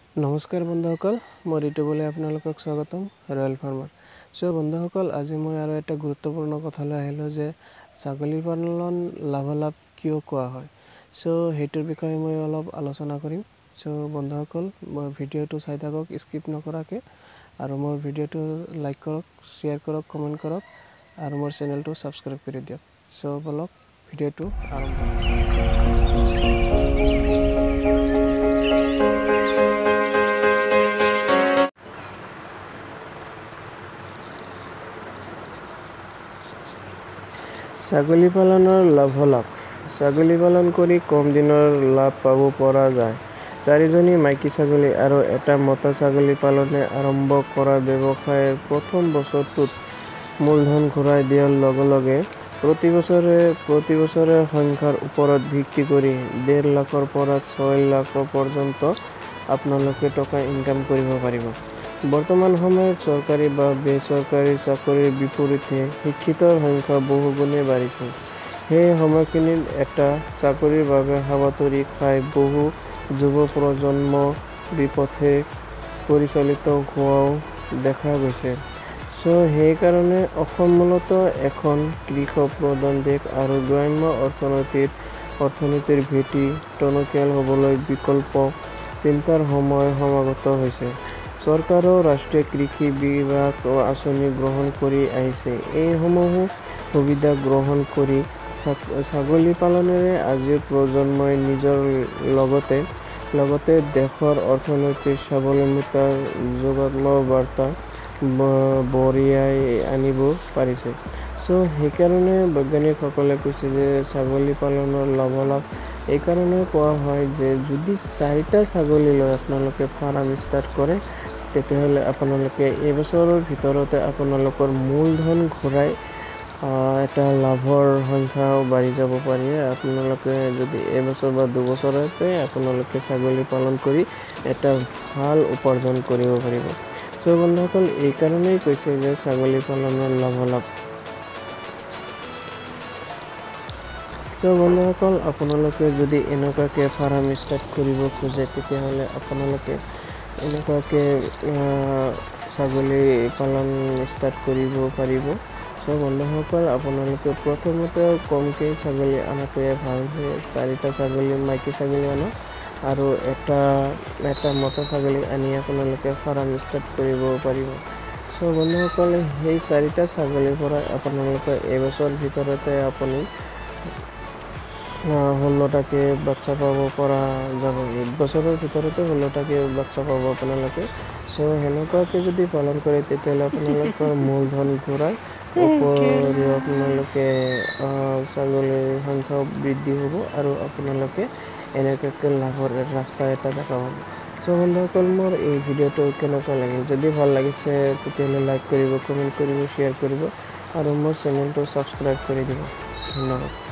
নমস্কাৰ বন্ধুসকল, মই ঋতুবলৈ আপোনালোকক স্বাগতম ৰয়েল ফাৰ্মাৰ। বন্ধুসকল, আজি মই আৰু এটা গুৰুত্বপূৰ্ণ কথালৈ আহিলোঁ যে ছাগলী পালন লাভালাভ কিয় কোৱা হয়। সেইটোৰ বিষয়ে মই অলপ আলোচনা কৰিম। বন্ধুসকল, মই ভিডিঅ'টো চাই থাকক স্কিপ নকৰাকৈ, আৰু মোৰ ভিডিঅ'টো লাইক কৰক, শ্বেয়াৰ কৰক, কমেণ্ট কৰক, আৰু মোৰ চেনেলটো ছাবস্ক্ৰাইব কৰি দিয়ক। বলক ভিডিঅ'টো আৰম্ভ কৰোঁ। ছাগলী পালনৰ লাভালাভ। ছাগলী পালন কৰি কম দিনৰ লাভ পাব পৰা যায়। 4জনী মাইকী ছাগলী আৰু এটা মতা ছাগলী পালনে আৰম্ভ কৰা ব্যৱসায়ৰ প্ৰথম বছৰটোত মূলধন ঘূৰাই দিয়াৰ লগে লগে প্ৰতি বছৰে সংখ্যাৰ ওপৰত ভিত্তি কৰি 1.5 লাখৰ পৰা 6 লাখ পৰ্যন্ত আপোনালোকে টকা ইনকাম কৰিব পাৰিব। বৰ্তমান সময়ত চৰকাৰী বা বেচৰকাৰী চাকৰিৰ বিপৰীতে শিক্ষিতৰ সংখ্যা বহুগুণে বাঢ়িছে। সেই সময়খিনিত এটা চাকৰিৰ বাবে হাবাথুৰি খাই বহু যুৱ প্ৰজন্ম বিপথে পৰিচালিত হোৱাও দেখা গৈছে। সেইকাৰণে অসম মূলতঃ এখন কৃষক প্ৰধান দেশ আৰু গ্ৰাম্য অৰ্থনীতিৰ ভেটি টনকিয়াল হ'বলৈ বিকল্প চিন্তাৰ সময় সমাগত হৈছে। চৰকাৰেও ৰাষ্ট্ৰীয় কৃষি বিকাশ আঁচনি গ্ৰহণ কৰি আহিছে। এইসমূহ সুবিধা গ্ৰহণ কৰি ছাগলী পালনেৰে আজিৰ প্ৰজন্মই নিজৰ লগতে দেশৰ অৰ্থনৈতিক স্বাৱলম্বিতাৰ যোগাত্মক বাৰ্তা বঢ়িয়াই আনিব পাৰিছে। সেইকাৰণে বৈজ্ঞানিকসকলে কৈছে যে ছাগলী পালনৰ লাভালাভ এইকাৰণে কোৱা হয় যে যদি 4টা ছাগলী লৈ আপোনালোকে ফাৰ্ম ষ্টাৰ্ট কৰে, তেতিয়াহ'লে আপোনালোকে এবছৰৰ ভিতৰতে আপোনালোকৰ মূলধন ঘূৰাই এটা লাভৰ সংখ্যাও বাঢ়ি যাব পাৰি। আপোনালোকে যদি এবছৰ বা 2 বছৰতে আপোনালোকে ছাগলী পালন কৰি এটা ভাল উপাৰ্জন কৰিব পাৰিব। বন্ধুসকল, এইকাৰণেই কৈছে যে ছাগলী পালনৰ লাভালাভ। বন্ধুসকল, আপোনালোকে যদি এনেকুৱাকৈ ফাৰ্ম ষ্টাৰ্ট কৰিব খোজে, তেতিয়াহ'লে আপোনালোকে এনেকুৱাকৈ ছাগলী পালন ষ্টাৰ্ট কৰিব পাৰিব। বন্ধুসকল, আপোনালোকে প্ৰথমতে কমকৈ ছাগলী অনাটোৱে ভাল, যে 4টা ছাগলী মাইকী ছাগলী আনক আৰু এটা মতা ছাগলী আনি আপোনালোকে ফাৰ্ম ষ্টাৰ্ট কৰিব পাৰিব। বন্ধুসকল, সেই 4টা ছাগলীৰ পৰা আপোনালোকে এবছৰ ভিতৰতে আপুনি 16টাকৈ বাচ্চা পাব পৰা যাব। 1 বছৰৰ ভিতৰতে 16টাকৈ বাচ্চা পাব আপোনালোকে। সেনেকুৱাকৈ যদি পালন কৰে, তেতিয়াহ'লে আপোনালোকৰ মূলধন ঘূৰাই উপৰিও আপোনালোকে ছাগলীৰ সংখ্যাও বৃদ্ধি হ'ব আৰু আপোনালোকে এনেকুৱাকৈ লাভৰ ৰাস্তা এটা দেখা পাব। বন্ধুসকল, মোৰ এই ভিডিঅ'টো কেনেকুৱা লাগিল? যদি ভাল লাগিছে তেতিয়াহ'লে লাইক কৰিব, কমেণ্ট কৰিব, শ্বেয়াৰ কৰিব, আৰু মোৰ চেনেলটো ছাবস্ক্ৰাইব কৰি দিব। ধন্যবাদ।